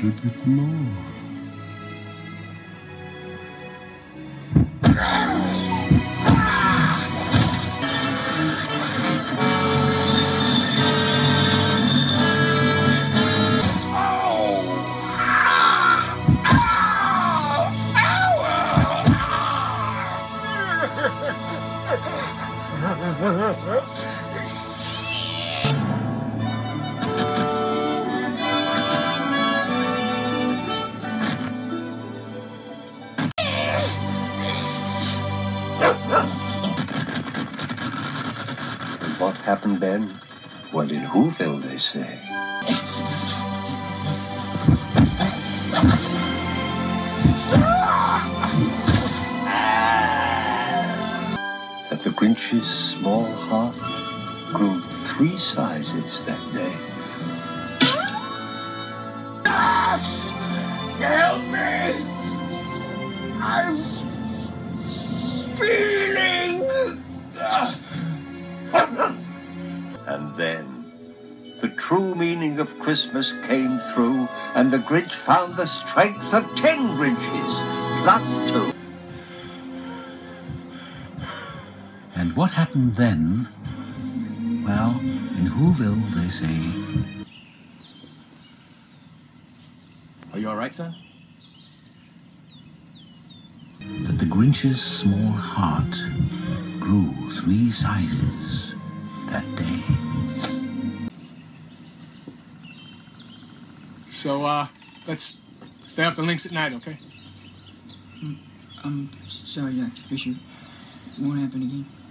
little bit more. And what happened then? Well, in Whoville, they say. That the Grinch's small heart grew 3 sizes that day. Help me! I'm feeling... And then, the true meaning of Christmas came through, and the Grinch found the strength of 10 Grinches, plus 2. And what happened then? Well, in Whoville, they say... Are you all right, son? that the Grinch's small heart grew 3 sizes that day. So, let's stay up the links at night, okay? I'm sorry, Dr. Fisher. It won't happen again.